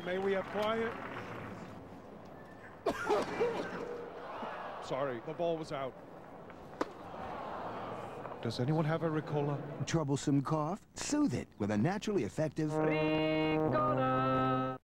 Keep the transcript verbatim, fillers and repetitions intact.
May we have quiet? Sorry, the ball was out. Does anyone have a Ricola? Troublesome cough? Soothe it with a naturally effective... Ricola!